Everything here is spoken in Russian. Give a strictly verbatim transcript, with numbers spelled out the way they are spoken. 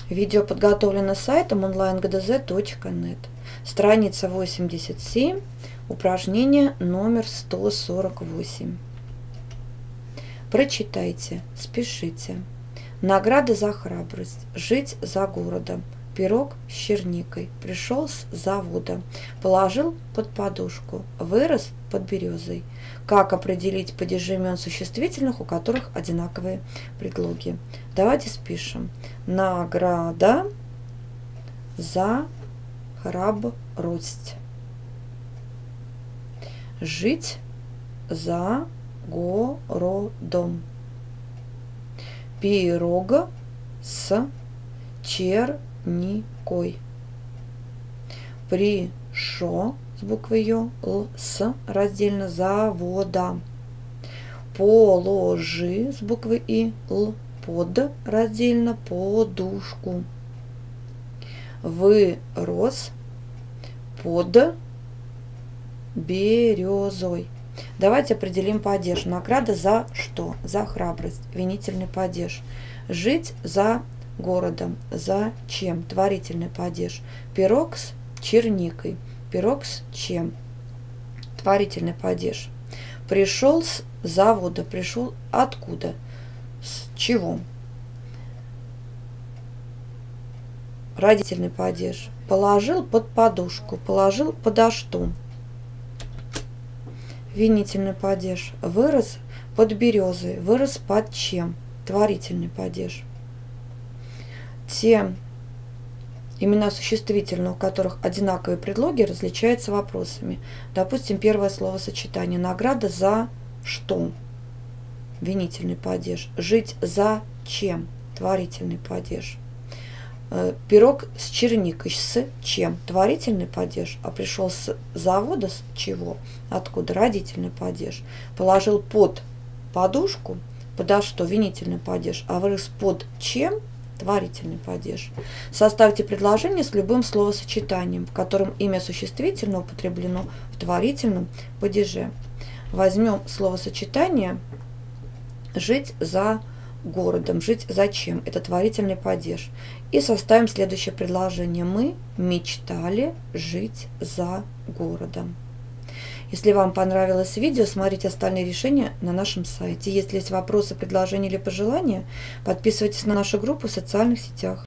Видео подготовлено сайтом онлайн гэ дэ зэ точка нет. Страница восемьдесят семь, упражнение номер сто сорок восемь. Прочитайте, спешите. Награда за храбрость. Жить за городом. Пирог с черникой. Пришел с завода. Положил под подушку. Вырос под березой. Как определить падежи имен существительных, у которых одинаковые предлоги? Давайте спишем. Награда за храбрость. Жить за городом. Пирог с черникой. Пришел с буквой Ё, Л, с раздельно завода. Положи с буквы И, Л, под раздельно подушку. Вырос под березой. Давайте определим падеж. Награда за что? За храбрость. Винительный падеж. Жить за городом. За чем? Творительный падеж. Пирог с черникой. Пирог с чем? Творительный падеж. Пришел с завода. Пришел откуда? С чего? Родительный падеж. Положил под подушку. Положил подо что? Винительный падеж. Вырос под березой. Вырос под чем? Творительный падеж. Те имена существительных, у которых одинаковые предлоги, различаются вопросами. Допустим, первое словосочетание. Награда за что? Винительный падеж. Жить за чем? Творительный падеж. Пирог с черникой. С чем? Творительный падеж. А пришел с завода с чего? Откуда? Родительный падеж. Положил под подушку. Подо что? Винительный падеж. А вырос под чем? Творительный падеж. Составьте предложение с любым словосочетанием, в котором имя существительного употреблено в творительном падеже. Возьмем словосочетание «жить за городом». Жить зачем? Это творительный падеж. И составим следующее предложение. Мы мечтали жить за городом. Если вам понравилось видео, смотрите остальные решения на нашем сайте. Если есть вопросы, предложения или пожелания, подписывайтесь на нашу группу в социальных сетях.